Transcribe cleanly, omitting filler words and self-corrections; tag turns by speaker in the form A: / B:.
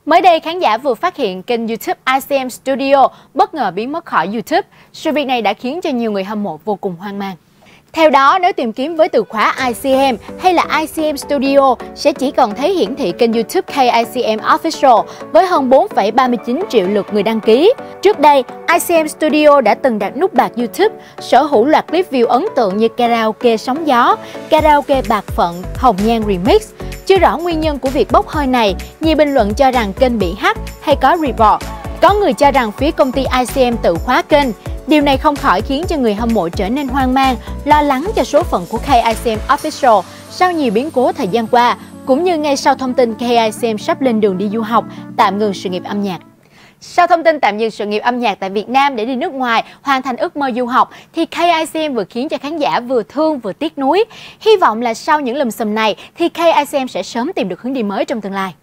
A: Mới đây, khán giả vừa phát hiện kênh YouTube ICM Studio bất ngờ biến mất khỏi YouTube. Sự việc này đã khiến cho nhiều người hâm mộ vô cùng hoang mang. Theo đó, nếu tìm kiếm với từ khóa ICM hay là ICM Studio sẽ chỉ còn thấy hiển thị kênh YouTube KICM Official với hơn 4,39 triệu lượt người đăng ký. Trước đây, ICM Studio đã từng đặt nút bạc YouTube, sở hữu loạt clip view ấn tượng như karaoke sóng gió, karaoke bạc phận, Hồng Nhan Remix. Chưa rõ nguyên nhân của việc bốc hơi này, nhiều bình luận cho rằng kênh bị hack hay có report. Có người cho rằng phía công ty ICM tự khóa kênh. Điều này không khỏi khiến cho người hâm mộ trở nên hoang mang, lo lắng cho số phận của KICM Official sau nhiều biến cố thời gian qua, cũng như ngay sau thông tin KICM sắp lên đường đi du học, tạm ngừng sự nghiệp âm nhạc. Sau thông tin tạm dừng sự nghiệp âm nhạc tại Việt Nam để đi nước ngoài, hoàn thành ước mơ du học, thì KICM vừa khiến cho khán giả vừa thương vừa tiếc nuối. Hy vọng là sau những lùm xùm này thì KICM sẽ sớm tìm được hướng đi mới trong tương lai.